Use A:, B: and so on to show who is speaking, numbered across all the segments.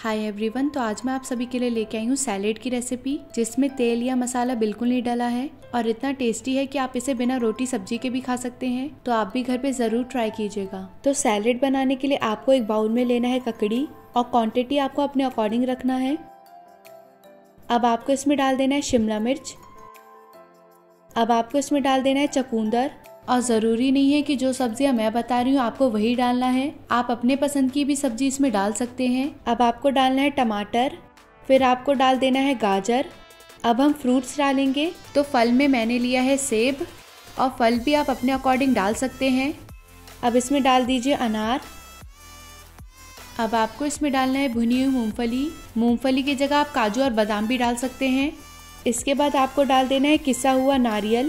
A: Hi everyone, तो आज मैं आप सभी के लिए लेके आई हूँ सैलेड की रेसिपी, जिसमें तेल या मसाला बिल्कुल नहीं डला है और इतना टेस्टी है कि आप इसे बिना रोटी सब्जी के भी खा सकते हैं। तो आप भी घर पे जरूर ट्राई कीजिएगा। तो सैलेड बनाने के लिए आपको एक बाउल में लेना है ककड़ी और क्वांटिटी आपको अपने अकॉर्डिंग रखना है। अब आपको इसमें डाल देना है शिमला मिर्च। अब आपको इसमें डाल देना है चुकंदर। और ज़रूरी नहीं है कि जो सब्जियां मैं बता रही हूँ आपको वही डालना है, आप अपने पसंद की भी सब्जी इसमें डाल सकते हैं। अब आपको डालना है टमाटर, फिर आपको डाल देना है गाजर। अब हम फ्रूट्स डालेंगे, तो फल में मैंने लिया है सेब और फल भी आप अपने अकॉर्डिंग डाल सकते हैं। अब इसमें डाल दीजिए अनार। अब आपको इसमें डालना है भुनी हुई मूंगफली। मूंगफली की जगह आप काजू और बादाम भी डाल सकते हैं। इसके बाद आपको डाल देना है किसा हुआ नारियल।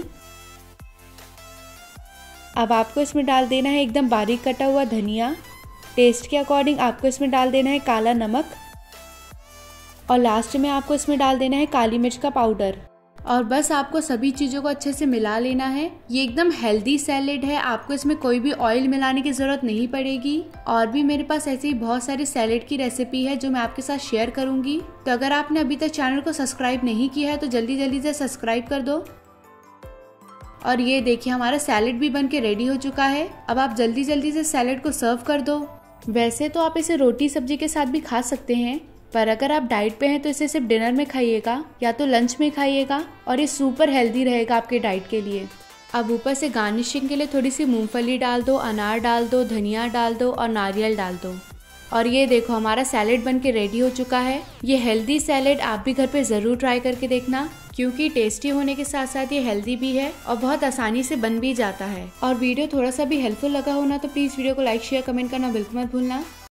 A: अब आपको इसमें डाल देना है एकदम बारीक कटा हुआ धनिया। टेस्ट के अकॉर्डिंग आपको इसमें डाल देना है काला नमक और लास्ट में आपको इसमें डाल देना है काली मिर्च का पाउडर। और बस आपको सभी चीज़ों को अच्छे से मिला लेना है। ये एकदम हेल्दी सैलेड है, आपको इसमें कोई भी ऑयल मिलाने की ज़रूरत नहीं पड़ेगी। और भी मेरे पास ऐसे ही बहुत सारे सैलेड की रेसिपी है जो मैं आपके साथ शेयर करूंगी। तो अगर आपने अभी तक चैनल को सब्सक्राइब नहीं किया है तो जल्दी जल्दी से सब्सक्राइब कर दो। और ये देखिए हमारा सैलेड भी बन के रेडी हो चुका है। अब आप जल्दी जल्दी से सैलेड को सर्व कर दो। वैसे तो आप इसे रोटी सब्जी के साथ भी खा सकते हैं, पर अगर आप डाइट पे हैं तो इसे सिर्फ डिनर में खाइएगा या तो लंच में खाइएगा और ये सुपर हेल्दी रहेगा आपके डाइट के लिए। अब ऊपर से गार्निशिंग के लिए थोड़ी सी मूंगफली डाल दो, अनार डाल दो, धनिया डाल दो और नारियल डाल दो। और ये देखो हमारा सैलेड बन के रेडी हो चुका है। ये हेल्दी सैलेड आप भी घर पे ज़रूर ट्राई करके देखना, क्योंकि टेस्टी होने के साथ साथ ये हेल्दी भी है और बहुत आसानी से बन भी जाता है। और वीडियो थोड़ा सा भी हेल्पफुल लगा हो ना तो प्लीज़ वीडियो को लाइक शेयर कमेंट करना बिल्कुल मत भूलना।